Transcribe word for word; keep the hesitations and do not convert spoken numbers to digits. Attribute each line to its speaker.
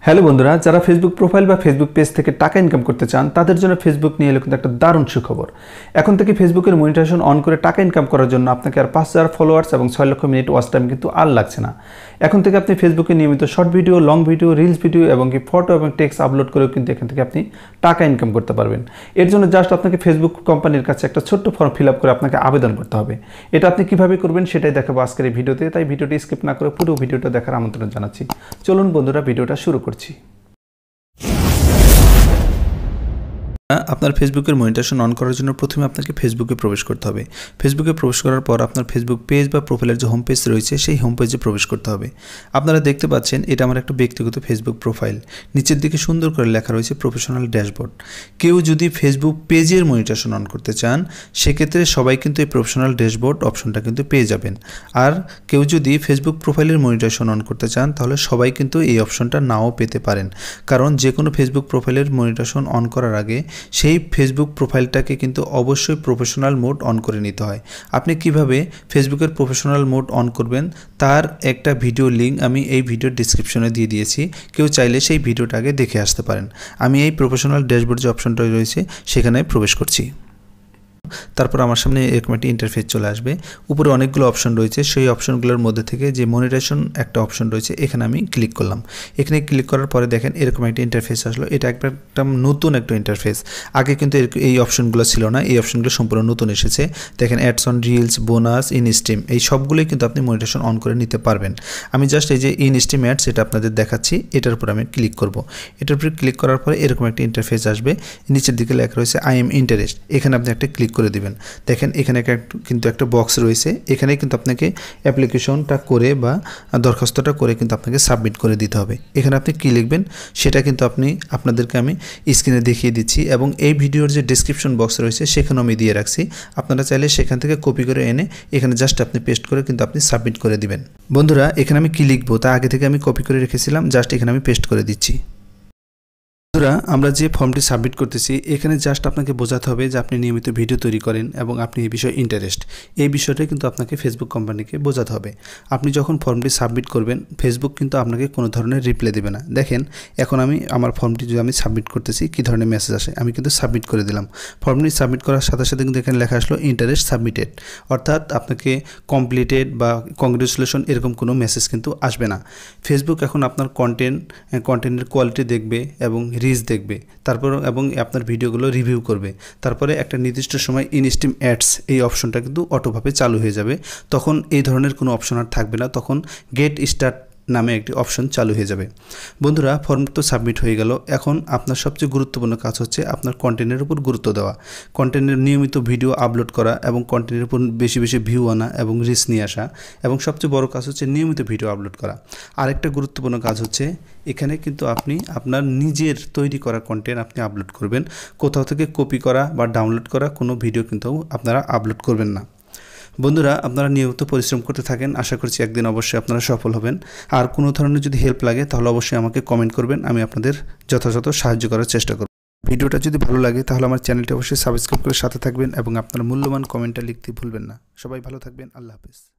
Speaker 1: Hello বন্ধুরা, যারা Facebook profile বা ফেসবুক পেজ থেকে টাকা ইনকাম করতে চান তাদের জন্য ফেসবুক নিয়ে এলো কিন্তু একটা দারুণ সুখবর। এখন থেকে ফেসবুকের মনিটাইজেশন অন করে টাকা ইনকাম করার জন্য আপনাকে আর পাঁচ হাজার ফলোয়ার্স এবং ছয় লক্ষ মিনিট ওয়াচ টাইম কিন্তু আর লাগছে না। এখন থেকে আপনি ফেসবুকে নিয়মিত short video, long video, reels video এবং কি ফটো এবং টেক্সট আপলোড করেও কিন্তু এখান থেকে আপনি টাকা ইনকাম করতে পারবেন। এর জন্য জাস্ট আপনাকে ফেসবুক কোম্পানির কাছে একটা ছোট্ট ফর্ম ফিল আপ করে আপনাকে আবেদন করতে হবে। এটা আপনি কিভাবে করবেন সেটাই দেখাবো আজকের এই ভিডিওতে, তাই ভিডিওটি স্কিপ না করে পুরো ভিডিওটা দেখার আমন্ত্রণ জানাচ্ছি। চলুন বন্ধুরা, ভিডিওটা শুরু করছি। আপনার ফেসবুকের মনিটাইজেশন অন করার জন্য প্রথমে আপনাকে ফেসবুকে প্রবেশ করতে হবে। ফেসবুকে প্রবেশ করার পর আপনার ফেসবুক পেজ বা প্রোফাইলের যে হোম পেজ রয়েছে সেই হোম পেজে প্রবেশ করতে হবে। আপনারা দেখতে পাচ্ছেন এটা আমার একটা ব্যক্তিগত ফেসবুক প্রোফাইল। নিচের দিকে সুন্দর করে লেখা রয়েছে প্রফেশনাল ড্যাশবোর্ড। কেউ যদি ফেসবুক পেজের মনিটাইজেশন অন করতে চান সেক্ষেত্রে সবাই কিন্তু এই প্রফেশনাল ড্যাশবোর্ড অপশনটা কিন্তু পেয়ে যাবেন। আর কেউ যদি ফেসবুক প্রোফাইলের মনিটাইজেশন অন করতে চান তাহলে সবাই কিন্তু এই অপশনটা নাও পেতে পারেন, কারণ যে কোনো ফেসবুক প্রোফাইলের মনিটাইজেশন অন করার আগে সেই ফেসবুক প্রোফাইলটাকে কিন্তু অবশ্যই প্রফেশনাল মোড অন করে নিতে হয়। আপনি কিভাবে ফেসবুকের প্রফেশনাল মোড অন করবেন তার একটা ভিডিও লিঙ্ক আমি এই ভিডিওর ডিসক্রিপশনে দিয়ে দিয়েছি, কেউ চাইলে সেই ভিডিওটা আগে দেখে আসতে পারেন। আমি এই প্রফেশনাল ড্যাশবোর্ড যে অপশনটা রয়েছে সেখানে প্রবেশ করছি। তারপর আমার সামনে এরকম একটি ইন্টারফেস চলে আসবে। উপরে অনেকগুলো অপশন রয়েছে, সেই অপশনগুলোর মধ্যে থেকে যে মনিটাইজেশন একটা অপশন রয়েছে এখানে আমি ক্লিক করলাম। এখানে ক্লিক করার পরে দেখেন এরকম একটা ইন্টারফেস আসলো। এটা একটা একটা নতুন একটা ইন্টারফেস, আগে কিন্তু এই অপশনগুলো ছিল না, এই অপশনগুলো সম্পূর্ণ নতুন এসেছে। দেখেন ads on reels, bonus, in stream, এই সবগুলোই কিন্তু আপনি মনিটাইজেশন অন করে নিতে পারবেন। আমি জাস্ট এই যে ইন স্ট্রিম অ্যাডস এটা আপনাদের দেখাচ্ছি, এটার উপর আমি ক্লিক করব। এটার উপরে ক্লিক করার পরে এরকম একটা ইন্টারফেস আসবে। নিচের দিকে লেখা রয়েছে আই এম ইন্টারেস্ট, এখানে আপনি একটা ক্লিক করে দিবেন। দেখেন এখানে কিন্তু একটা বক্স রয়েছে, এখানে কিন্তু আপনাকে অ্যাপ্লিকেশনটা করে বা দরখাস্তটা করে কিন্তু আপনাকে সাবমিট করে দিতে হবে। এখানে আপনি কী লিখবেন সেটা কিন্তু আপনি আপনাদেরকে আমি স্ক্রিনে দেখিয়ে দিচ্ছি, এবং এই ভিডিওর যে ডেসক্রিপশন বক্স রয়েছে সেখানেও আমি দিয়ে রাখছি। আপনারা চাইলে সেখান থেকে কপি করে এনে এখানে জাস্ট আপনি পেস্ট করে কিন্তু আপনি সাবমিট করে দিবেন। বন্ধুরা, এখানে আমি কী লিখবো তা আগে থেকে আমি কপি করে রেখেছিলাম, জাস্ট এখানে আমি পেস্ট করে দিচ্ছি। বন্ধুরা, আমরা যে ফর্মটি সাবমিট করতেছি এখানে জাস্ট আপনাকে বোঝাতে হবে যে আপনি নিয়মিত ভিডিও তৈরি করেন এবং আপনি এই বিষয়ে ইন্টারেস্ট, এই বিষয়টা কিন্তু আপনাকে ফেসবুক কোম্পানিকে বোঝাতে হবে। আপনি যখন ফর্মটি সাবমিট করবেন ফেসবুক কিন্তু আপনাকে কোনো ধরনের রিপ্লাই দেবে না। দেখেন এখন আমি আমার ফর্মটি যদি আমি সাবমিট করতেছি কী ধরনের মেসেজ আসে, আমি কিন্তু সাবমিট করে দিলাম। ফর্মটি সাবমিট করার সাথে সাথে কিন্তু এখানে লেখা আসলো ইন্টারেস্ট সাবমিটেড, অর্থাৎ আপনাকে কমপ্লিটেড বা কংগ্রেচুলেশন এরকম কোনো মেসেজ কিন্তু আসবে না। ফেসবুক এখন আপনার কন্টেন্ট কন্টেন্টের কোয়ালিটি দেখবে এবং রিচ দেখবে, তারপর এবং আপনার ভিডিওগুলো রিভিউ করবে। তারপরে একটা নির্দিষ্ট সময় ইন স্ট্রিম অ্যাডস এই অপশনটা কিন্তু অটোভাবে চালু হয়ে যাবে। তখন এই ধরনের কোনো অপশন আর থাকবে না, তখন গেট স্টার্ট নামে একটি অপশন চালু হয়ে যাবে। বন্ধুরা, ফর্ম তো সাবমিট হয়ে গেল, এখন আপনার সবচেয়ে গুরুত্বপূর্ণ কাজ হচ্ছে আপনার কন্টেন্টের উপর গুরুত্ব দেওয়া, কন্টেন্টের নিয়মিত ভিডিও আপলোড করা এবং কন্টেন্টের উপর বেশি বেশি ভিউ আনা এবং রিচ নিয়ে আসা, এবং সবচেয়ে বড় কাজ হচ্ছে নিয়মিত ভিডিও আপলোড করা। আরেকটা গুরুত্বপূর্ণ কাজ হচ্ছে এখানে কিন্তু আপনি আপনার নিজের তৈরি করা কন্টেন্ট আপনি আপলোড করবেন, কোথাও থেকে কপি করা বা ডাউনলোড করা কোনো ভিডিও কিন্তু আপনারা আপলোড করবেন না। বন্ধুরা, আপনারা নিয়মিত পরিশ্রম করতে থাকেন, আশা করছি একদিন অবশ্যই আপনারা সফল হবেন। আর কোনো ধরনের যদি হেল্প লাগে তাহলে অবশ্যই আমাকে কমেন্ট করবেন, আমি আপনাদের যথাযথ সাহায্য করার চেষ্টা করব। ভিডিওটা যদি ভালো লাগে তাহলে আমার চ্যানেলটি অবশ্যই সাবস্ক্রাইব করে সাথে থাকবেন এবং আপনার মূল্যবান কমেন্টটা লিখতে ভুলবেন না। সবাই ভালো থাকবেন, আল্লাহ হাফেজ।